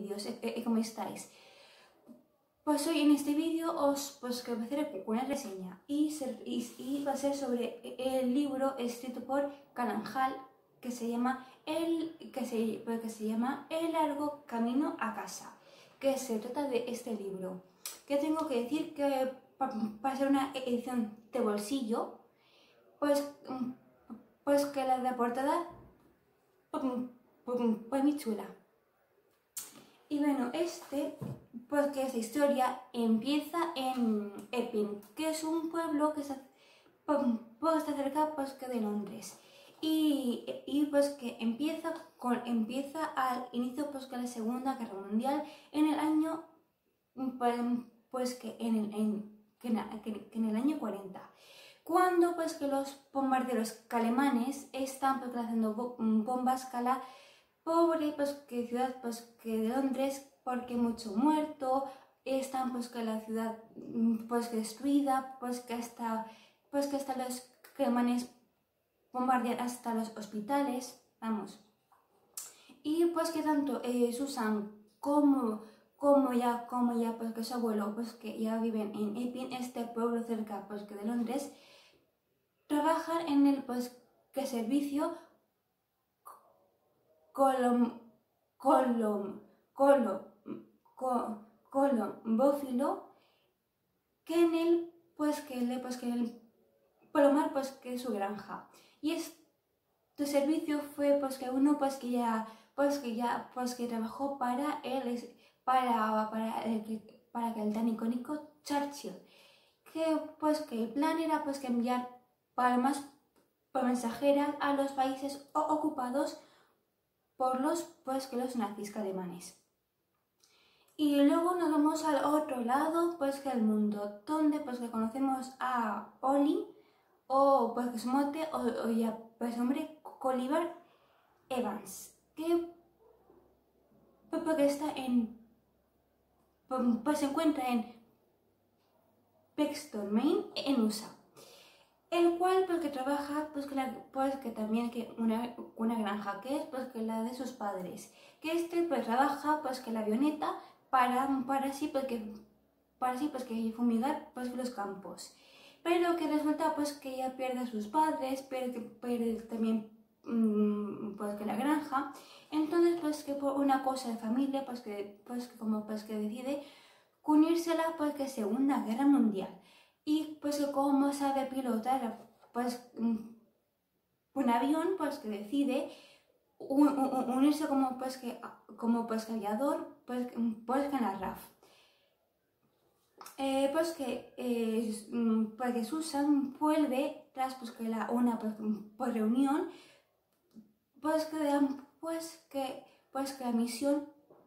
¿Cómo estáis? Pues hoy en este vídeo os voy a hacer una reseña y va a ser sobre el libro escrito por Kanan Hall que se llama El largo camino a casa, que se trata de este libro, que tengo que decir que para ser una edición de bolsillo, pues que la de portada pues muy chula. Y bueno, pues que esta historia empieza en Epping, que es un pueblo que está cerca pues, que de Londres. Y pues que empieza al inicio pues que la Segunda Guerra Mundial en el año pues que en el año 40. Cuando pues que los bombarderos alemanes están pues, haciendo bombas a la pobre pues que ciudad pues que de Londres, porque mucho muerto, están pues que la ciudad pues que destruida, pues que hasta los alemanes bombardean hasta los hospitales, vamos. Y pues que tanto Susan como ya pues que su abuelo pues que ya viven en Epping, este pueblo cerca pues que de Londres, trabajan en el pues que servicio colombófilo, que en él que el palomar pues que es su granja. Y este servicio fue pues que uno pues que trabajó para él para que el tan icónico Churchill, que pues que el plan era pues que enviar palomas mensajeras a los países ocupados por los nazis alemanes. Y luego nos vamos al otro lado pues que el mundo, donde pues que conocemos a Ollie, o pues que su mote o ya pues hombre Oliver Evans, que está pues se encuentra en Brixton, Maine, en USA, el cual pues que trabaja pues que también que una granja, que es pues que la de sus padres, que pues trabaja pues que la avioneta para así pues que fumigar pues los campos, pero que resulta pues que ella pierde a sus padres, pierde también pues que la granja. Entonces pues que por una cosa de familia pues que decide unírsela pues que Segunda Guerra Mundial. Y pues que como sabe pilotar pues un avión, pues que decide unirse como aviador pues en la RAF. Pues que Susan vuelve tras una reunión pues que la misión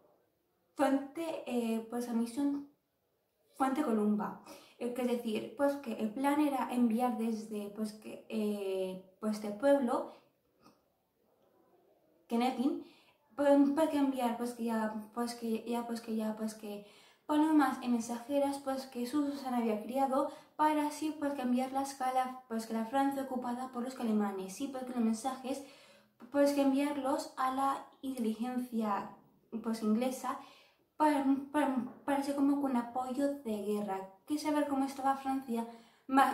Fuente Columba, que es decir, pues que el plan era enviar desde este pueblo que Epping, para que enviar palomas y mensajeras pues que Susan había criado, para así pues que enviarlas a la Francia ocupada por los alemanes, y pues que los mensajes pues que enviarlos a la inteligencia pues inglesa para ser como un apoyo de guerra, que saber cómo estaba Francia más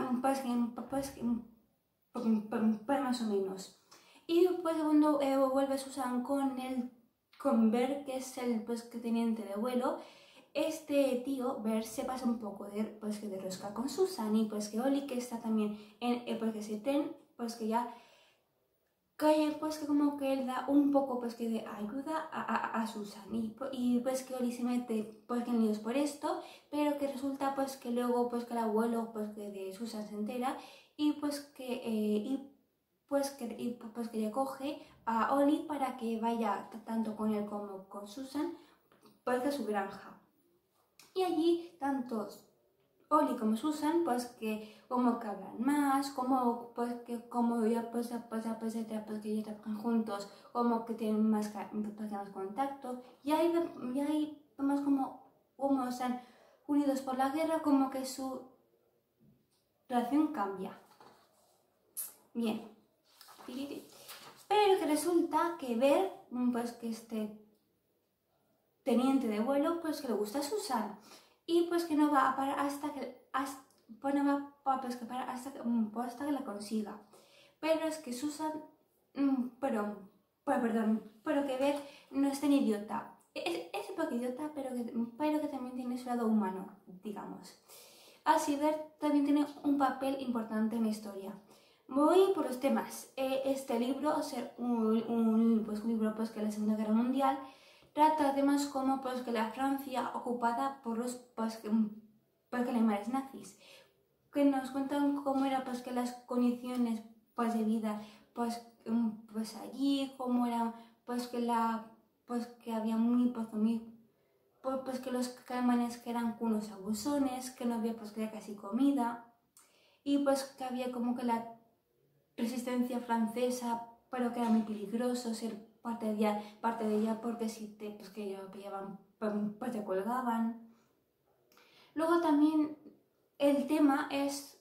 o menos. Y pues cuando vuelve Susan con Bert, que es el que teniente de vuelo, este tío Bert se pasa un poco de rosca con Susan, y pues que Oli, que está también en ese tren, pues que ya pues que como que él da un poco pues que de ayuda a Susan, y pues que Oli se mete pues que en líos por esto, pero que resulta pues que luego pues que el abuelo pues que de Susan se entera, y pues que le coge a Oli para que vaya tanto con él como con Susan pues a su granja. Y allí tantos Oli como Susan pues que como que hablan más, como ya que ya trabajan juntos, como que tienen más contacto, y ahí vemos como están unidos por la guerra, como que su relación cambia. Bien, pero que resulta que Bert pues que teniente de vuelo pues que le gusta a Susan y pues que no va a parar hasta que, pues no va pues, que parar pues hasta que la consiga. Pero es que Susan, pero que Beth no es tan idiota. Es un poco idiota, pero que también tiene su lado humano, digamos. Así Beth también tiene un papel importante en la historia. Voy por los temas. Este libro, o sea, un libro pues, que la Segunda Guerra Mundial, trata temas como pues, que la Francia ocupada por los alemanes nazis, que nos cuentan cómo eran pues, que las condiciones pues, de vida pues allí, cómo era pues que había pues que los alemanes que eran unos abusones, que no había pues que casi comida y pues que había como que la resistencia francesa, pero que era muy peligroso ser parte de ella porque si te pues que ellos pillaban pues te colgaban. Luego también el tema es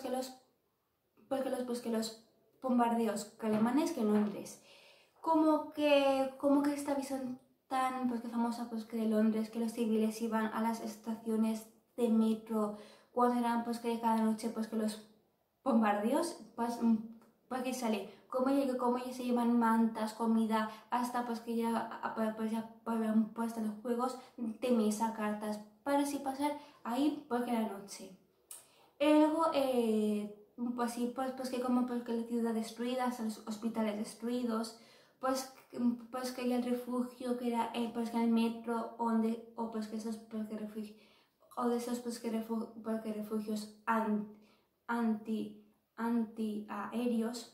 que los bombardeos alemanes que en Londres. Como que esta visión tan pues, que famosa pues, que de Londres, que los civiles iban a las estaciones de metro cuando eran pues que cada noche pues que los bombardeos, pues que sale, como ellos se llevan mantas, comida, hasta pues que ya habían puesto los juegos de mesa, cartas, para así pasar ahí porque la noche. Luego, pues sí, pues que como pues que la ciudad destruida, los hospitales destruidos, pues que hay el refugio que era pues que el metro, donde, o pues que esos pues que refugios, o de esos pues que refugios antiaéreos.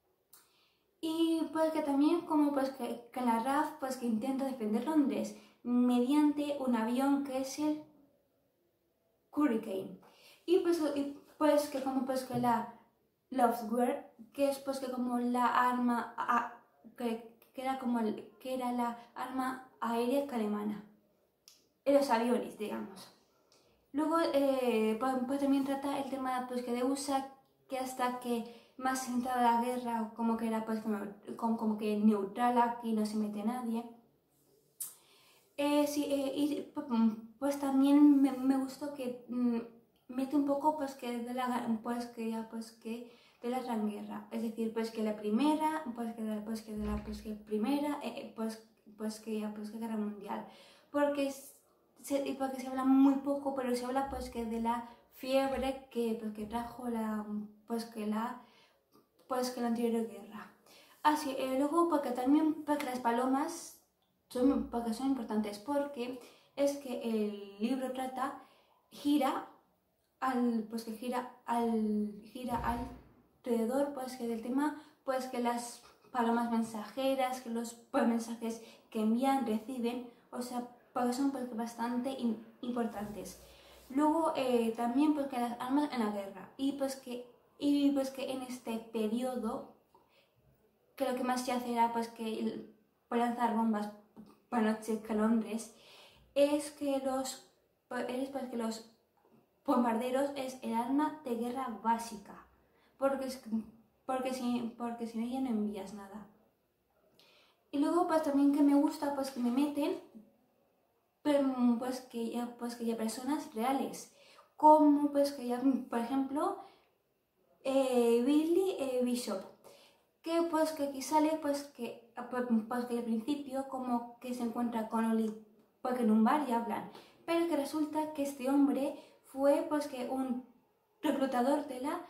Y pues que también como pues que la RAF pues que intenta defender Londres mediante un avión que es el Hurricane. Y pues que como pues que la Lovesware, que es pues que como la arma que era como que era la arma aérea alemana en los aviones, digamos. Luego pues también trata el tema pues que de USA, que hasta que más entrada la guerra como que era pues como que neutral, aquí no se mete nadie. Sí, y pues también me gustó que mete un poco pues que de la de la Gran Guerra, es decir, pues que la primera, pues que primera, que Guerra Mundial, porque porque se habla muy poco, pero se habla pues que de la fiebre que trajo la anterior guerra. Así, luego porque también porque las palomas porque son importantes, porque es que el libro gira gira alrededor pues que del tema pues que las palomas mensajeras, que los mensajes que envían, reciben, o sea, porque son pues, bastante importantes. Luego también pues que las armas en la guerra y pues que en este periodo que lo que más se hace era pues que lanzar bombas para noche que Londres, es que los bombarderos es el arma de guerra básica, porque si no ya no envías nada. Y luego pues también que me gusta pues que me meten pues que ya personas reales, como pues que ya por ejemplo Billy Bishop, que pues que aquí sale pues que al principio como que se encuentra con Oli porque en un bar y hablan, pero que resulta que este hombre fue pues que un reclutador de la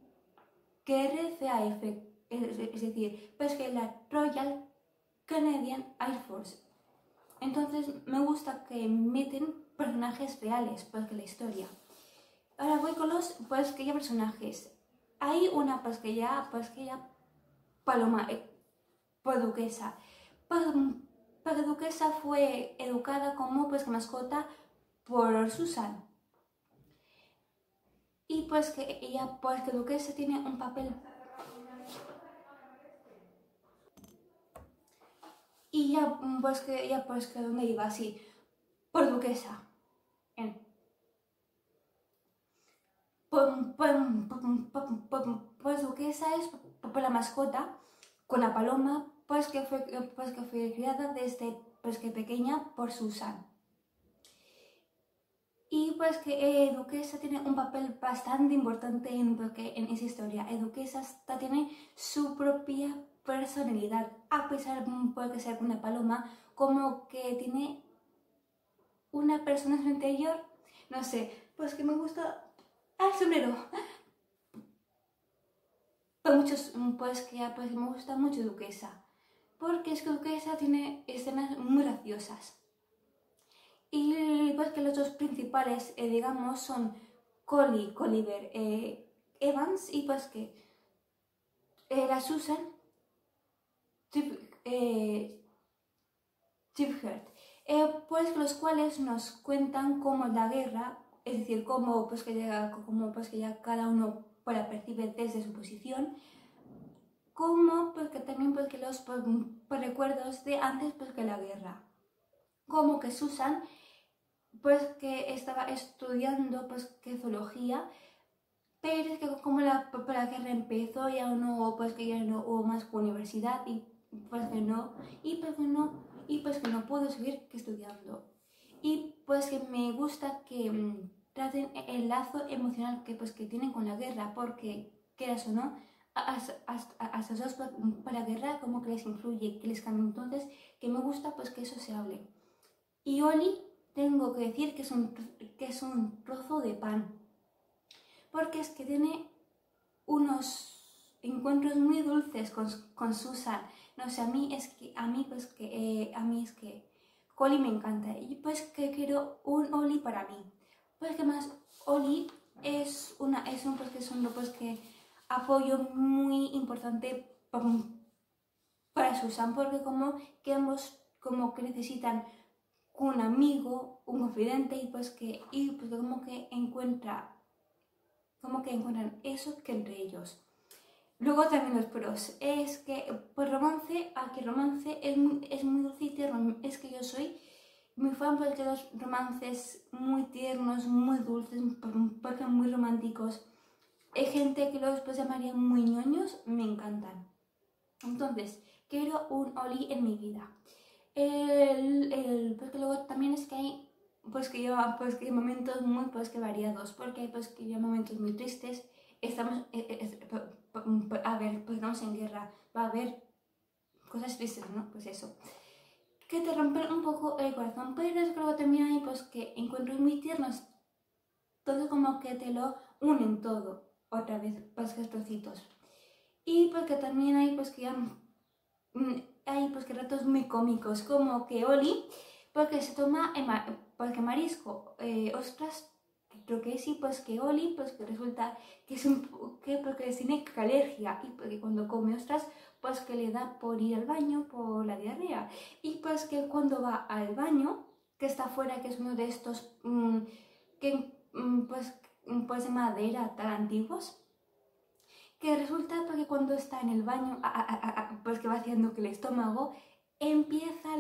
RCAF, es decir, pues que la Royal Canadian Air Force. Entonces me gusta que meten personajes reales pues que la historia. Ahora voy con los pues que ya personajes. Hay una pues que ya Paloma, duquesa. Duquesa fue educada como pues mascota por Susan. Y pues que ella, pues que duquesa tiene un papel. Y ya pues que donde iba así, por duquesa. Pues duquesa es por la mascota con la paloma, pues que fue criada desde pues que pequeña por Susan. Y pues que Duquesa tiene un papel bastante importante en esa historia. Duquesa tiene su propia personalidad, a pesar de ser una paloma, como que tiene una persona en su interior. No sé, pues que me gusta el sombrero. Muchos, pues me gusta mucho Duquesa, porque es que Duquesa tiene escenas muy graciosas. Y pues que los dos principales, digamos, son Colliver Evans y pues que la Susan Tipheart, pues los cuales nos cuentan cómo la guerra, es decir, cómo pues que ya cada uno la percibe desde su posición, como pues que también pues que los recuerdos de antes pues que la guerra, como que Susan pues que estaba estudiando pues que zoología, pero es que como la guerra empezó ya no, pues que ya no hubo más universidad y pues que no, y pues que no pudo seguir estudiando. Y pues que me gusta que traten el lazo emocional que pues que tienen con la guerra, porque quieras o no, a esos dos para la guerra como que les influye, que les cambia. Entonces que me gusta pues que eso se hable. Y Oli, tengo que decir que es un trozo de pan, porque es que tiene unos encuentros muy dulces con Susan. No sé, a mí es que Collie me encanta y pues que quiero un Oli para mí. Pues que más Oli es un apoyo muy importante para Susan, porque como que necesitan un amigo, un confidente y pues que encuentran eso que entre ellos. Luego también los pros, es que pues romance es muy dulce y tierno. Es que yo soy muy fan porque los romances muy tiernos, muy dulces, porque muy románticos. Hay gente que los llamaría muy ñoños, me encantan. Entonces, quiero un Oli en mi vida. Porque luego también es que hay que momentos muy variados, porque hay que hay momentos muy tristes. Estamos estamos en guerra, va a haber cosas tristes, ¿no? Pues eso, que te rompen un poco el corazón, pero es que luego también hay que encuentros muy tiernos, todo como que te lo unen todo, otra vez, que trocitos. Y porque también hay que ratos muy cómicos, como que Oli, porque se toma porque marisco, ostras, creo que sí, pues que Oli, pues que resulta que porque tiene alergia y porque cuando come ostras, pues que le da por ir al baño por la diarrea, y pues que cuando va al baño, que está afuera, que es uno de estos de madera tan antiguos, que resulta que cuando está en el baño, pues que va haciendo que el estómago empieza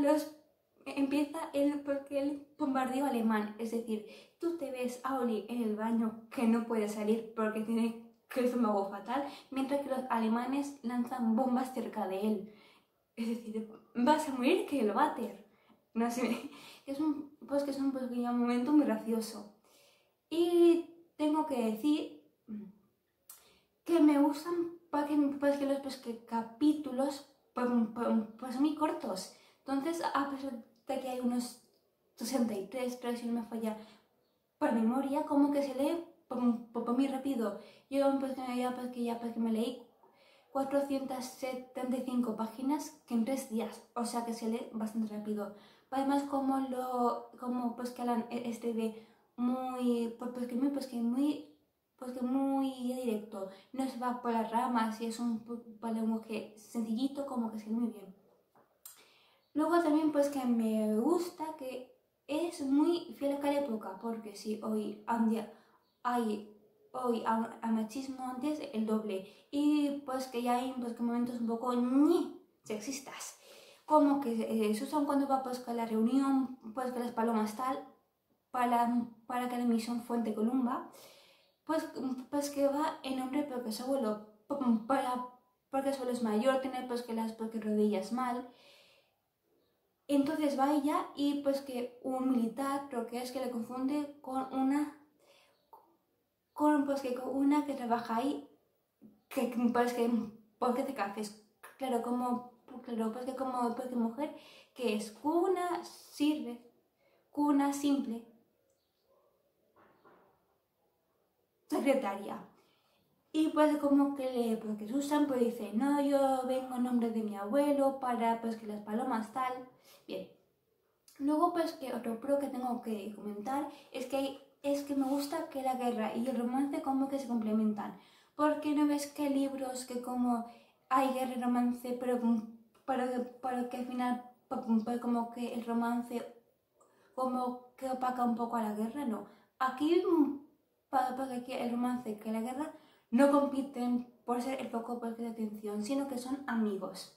el bombardeo alemán. Es decir, tú te ves a Oli en el baño que no puede salir porque tiene el estómago fatal, mientras que los alemanes lanzan bombas cerca de él. Es decir, vas a morir que el váter. No sé, es un momento muy gracioso. Y tengo que decir que me gustan que los capítulos son muy cortos. Entonces, a pesar de que hay unos 63, creo, si no me falla por memoria, como que se lee muy rápido. Yo que me leí 475 páginas que en 3 días, o sea que se lee bastante rápido. Además, que Alan escribe muy muy directo, no se va por las ramas y es un lenguaje sencillito, como que se ve muy bien. Luego también que me gusta que es muy fiel a cada época, porque si hoy hay machismo, antes el doble, y que ya hay que momentos un poco sexistas, como que Susan cuando va a la reunión, que las palomas tal, para que la misión Fuente Columba, que va en hombre porque su abuelo, porque su abuelo es mayor, tiene que las rodillas mal, Entonces va ella y pues que un militar, creo que es, que le confunde con una, pues que con una que trabaja ahí, que pues que porque hace cafés. Claro, pues que como pues que mujer, que es cuna, sirve, cuna simple, secretaria. Y pues como que porque Susan pues dice, no, yo vengo en nombre de mi abuelo para pues que las palomas tal. Bien. Luego pues que otro pro que tengo que comentar es que me gusta que la guerra y el romance como que se complementan. Porque no ves que hay libros que como hay guerra y romance, pero que al final pues como que el romance como que opaca un poco a la guerra, no. Aquí, porque aquí el romance que la guerra no compiten por ser el foco de atención, sino que son amigos.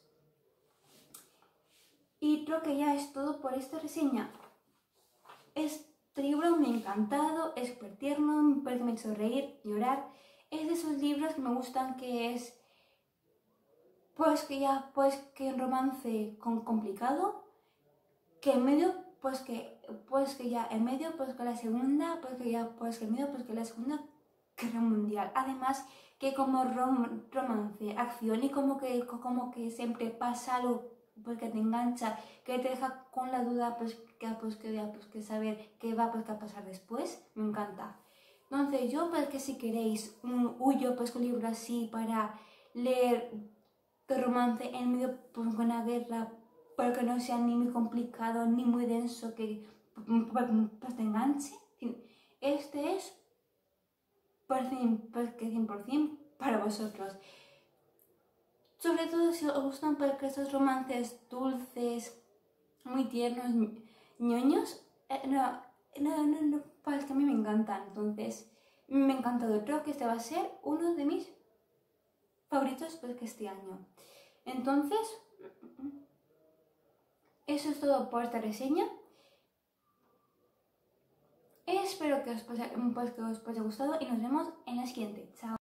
Y creo que ya es todo por esta reseña. Este libro me ha encantado, es súper tierno, me parece que me ha hecho reír, llorar. Es de esos libros que me gustan, que es que un romance complicado, que en medio pues que ya en medio pues que la segunda la segunda guerra mundial. Además que como romance, acción y como que siempre pasa algo pues que te engancha, que te deja con la duda que saber qué va a pasar después, me encanta. Entonces yo pues que si queréis huyo pues un libro así para leer de romance en medio pues, con una guerra, pero que no sea ni muy complicado ni muy denso, que pues te enganche. Este es por 100% para vosotros. Sobre todo si os gustan porque estos romances dulces, muy tiernos, ñoños, pues que a mí me encantan. Entonces, me ha encantado. Creo que este va a ser uno de mis favoritos pues que este año. Entonces, eso es todo por esta reseña. Espero que os haya gustado y nos vemos en la siguiente. Chao.